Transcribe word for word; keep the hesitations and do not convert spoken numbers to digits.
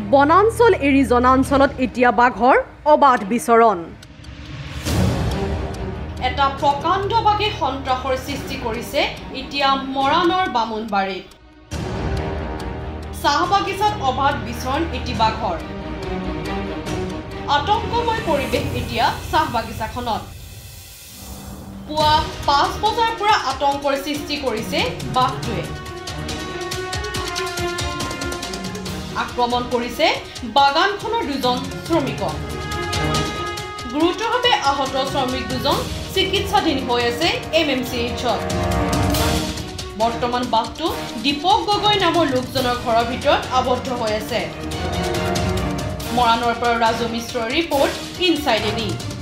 বনাঞ্চল এৰি জনাঞ্চলত এতিয়া বাঘৰ অবাধ বিচৰণ এটা প্ৰকাণ্ড বাঘে সন্ত্ৰাসৰ সৃষ্টি কৰিছে এতিয়া মৰাণৰ বামুণবাৰীত চাহ বাগিচাত অবাধ বিচৰণ এটি বাঘৰ আতংকময় পৰিৱেশ এতিয়া চাহ বাগিচাখনত পুৱা পাঁচ বজাৰ পৰা আতংকৰ সৃষ্টি কৰিছে বাঘটোৱে আক্ৰমণ কৰিছে বাগানখনৰ দুজন শ্ৰমিকক গুৰুতৰভাৱে আহত শ্ৰমিক দুজন চিকিৎসাধীন হৈ আছে এম এম চি এইচত বৰ্তমান বাঘটো দীপক গগৈ নামৰ লোকজনৰ ঘৰৰ ভিতৰত আবদ্ধ হৈ আছে মৰাণৰ পৰা ৰাজু মিশ্ৰৰ ৰিপৰ্ট ইনসাইড এনি